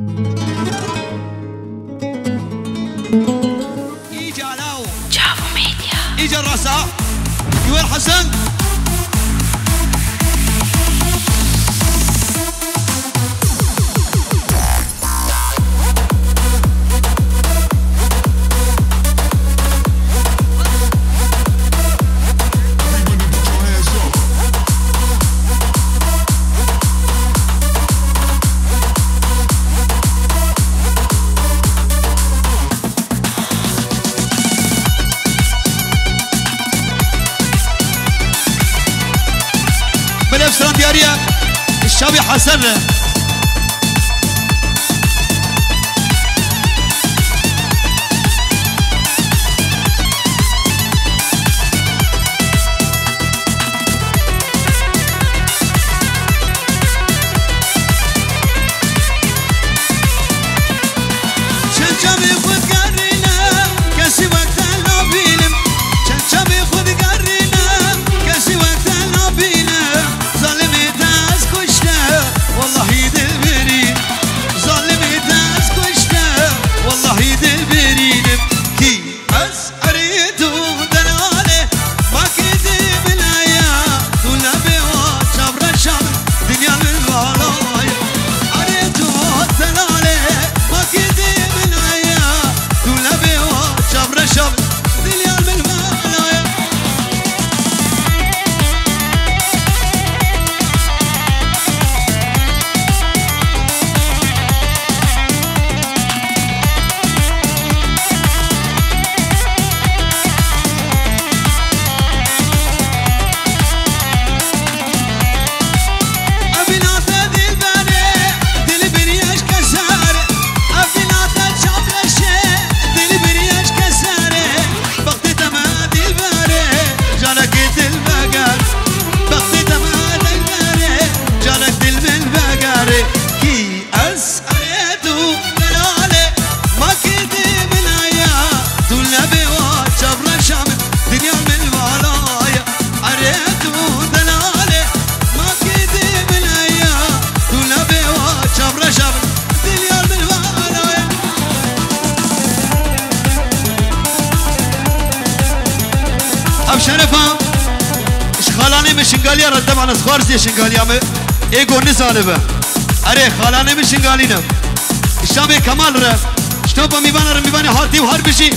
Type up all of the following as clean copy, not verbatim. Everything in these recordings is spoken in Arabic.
ايجا علاو جافو ميديا ايجا الراسة يوال حسن بنفس دياريا الشابي حسن شرفا اشخالاني من شنغاليا ردم على سخارزي شنغاليا من ايقو نزالبه اري خالاني من شنغالينا الشابي كمال رف شتوبا ميبانا هاتي وهر بشي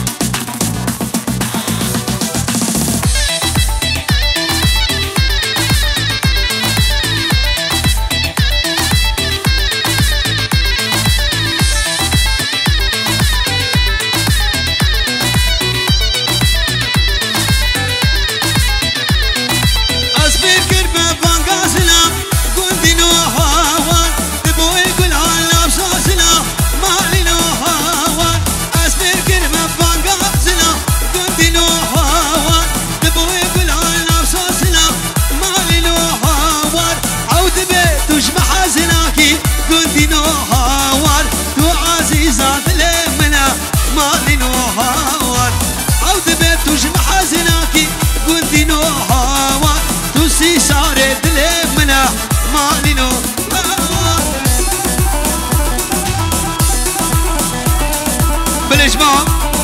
بالإجماع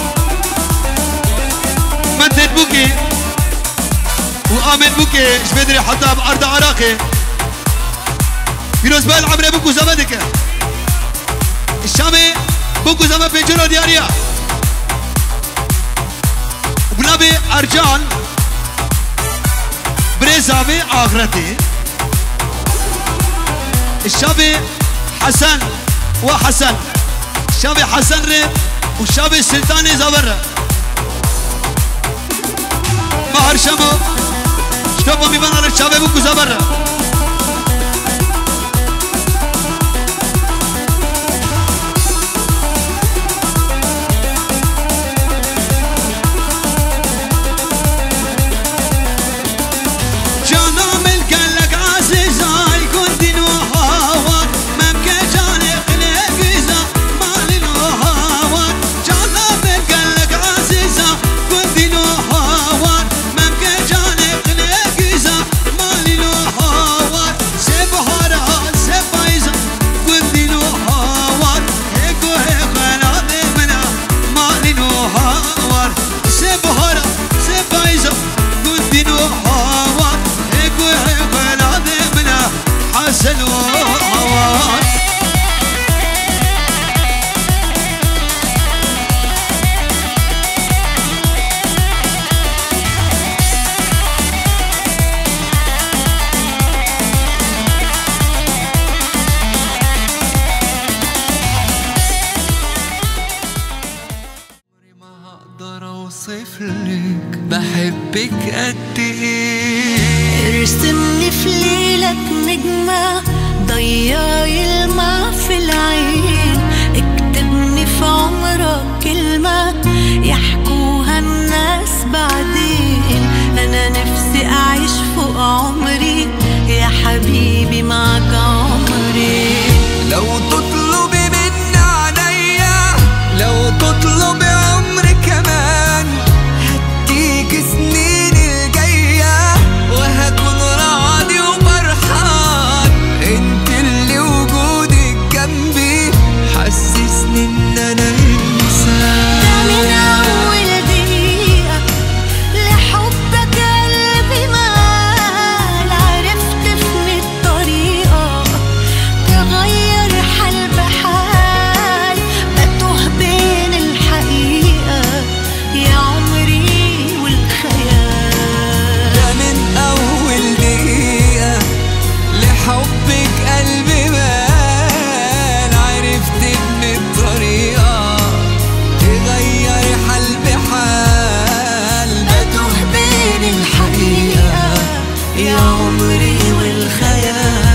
مدد بوكي وآمن بوكي ايش بدري حتى بأرض عراقي فيروز بال عمري بوكو زمدك الشامي بوكو زمد بنجرو دياريا وبلابي أرجان بريزابي آخرتي الشابي حسن وحسن الشابي حسن ريب والشابي السلطاني زبر مهر شمو شتوبا ميبانا الشابي بوكو زبر Oh اوصف لك بحبك قد ايه. ارسمني في ليلك نجمة ضياي الماء في العين، اكتبني في عمرك كلمة يحكوها الناس بعدين. انا نفسي اعيش فوق عمري يا حبيبي معك عمري. لو تطلبي مني عليا، لو تطلبي عمري كمان، هديك سنين الجاية وهكون راضي وفرحان. انت اللي وجودك جنبي حسسني ان انا انسان. ده من اول دقيقة لحبك قلبي مال، عرفت في الطريقة تغير حال بحال، بتوه بين الحقيقة يا عمري والخيال. ده من اول دقيقة لحبك قلبي مال، عرفت ان الطريقة تغير حال بحال، بتوه بين الحقيقة يا عمري والخيال.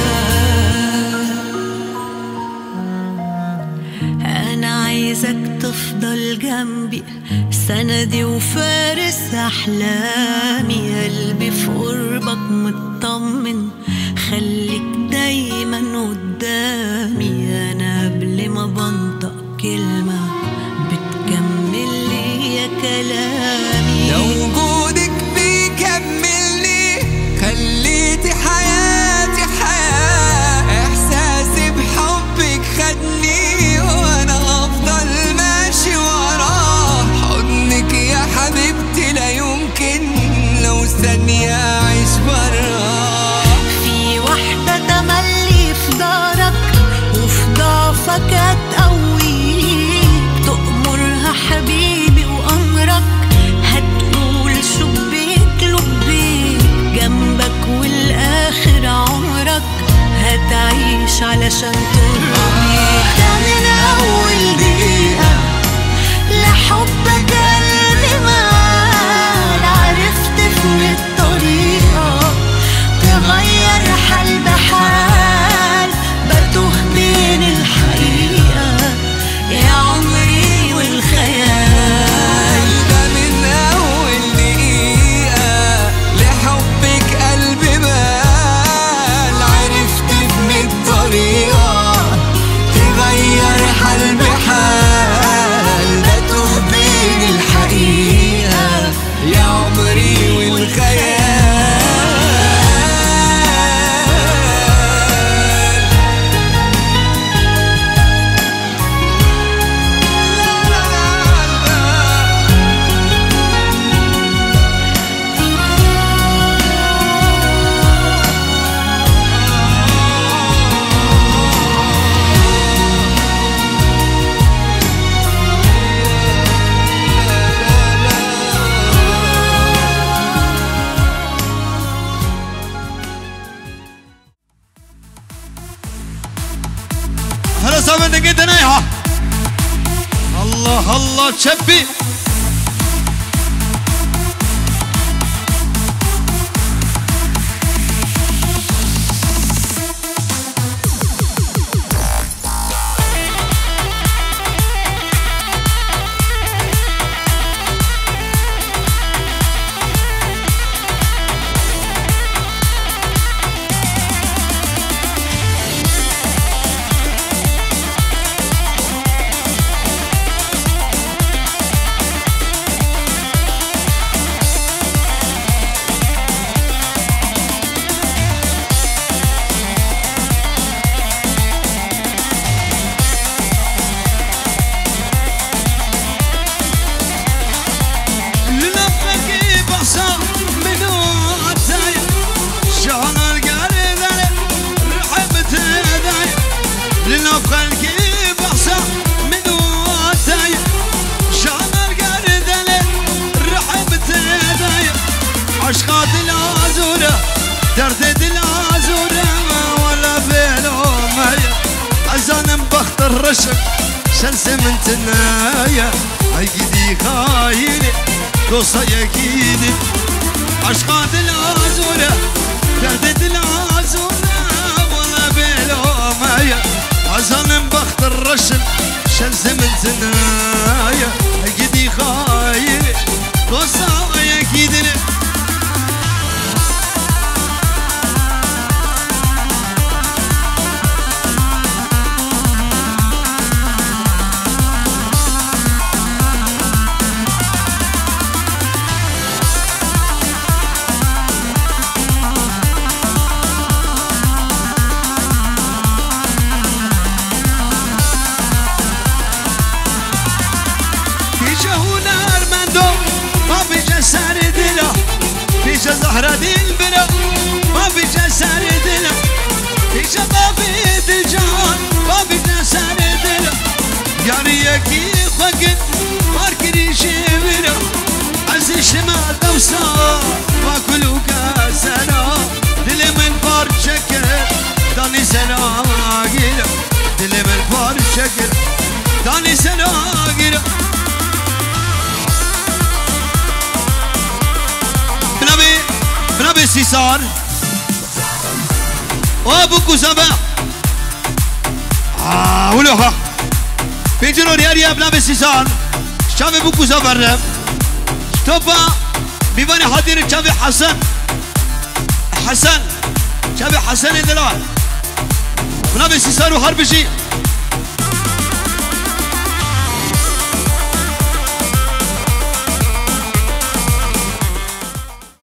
أنا عايزك تفضل جنبي سندي وفارس أحلامي، قلبي في قربك مطمن خليك دايما قدامي. أنا قبل ما بنطق كلمة بتكمل لي يا كلامي. لو وجودك بيكملني خليتي حياتي حياة، احساسي بحبك خدني وانا افضل ماشي وراه. حضنك يا حبيبتي لا يمكن لو ثانية اعيش براه. في واحدة تملي في دارك وفي ضعفك هتقويك، تأمرها حبيبي وأمرك هتقول شبيك لبيك، جنبك والآخر عمرك هتعيش علشان ترضيك. ده من أول دقيقة لحبك قلبي مال، عرفت في الطريقة تغير حال بحال، بتوه بين الحقيقة يا عمري والخيال. ده من اول دقيقة لحبك قلبي مال، عرفت من الطريقة تغير حال بحال، بتوه بين الحقيقة يا عمري والخيال. هلا صابن دقيت نايحة. الله الله تشبي عشقات العزورة دردد العزورة ولا بينهم عزان بخت الرشق شمس من تنايا عقدي خايني قصة يكيدي عشقات العزورة كهدت العزورة ولا بلومايا عزان بخت الرشم شمس من تنايا عقدي خايني قصة يكيدي زهرة البلا ما في جسر دلا في شطافة الجهان ما في جسر دلا ياريكي خقن ماركري شبلا عز الشمال دوسا ما كلو كاسنا دل من فار شكل داني سلاقيلا دل من فار شكل داني سلاقيلا بنابي سيسار وابو كوزابا ولوها بيجرو رياريا بنابي سيسار شافي ابو كوزابا الرب توبا بيباني حاضر شافي حسن شافي حسن دلال بنابي سيسار وحربشي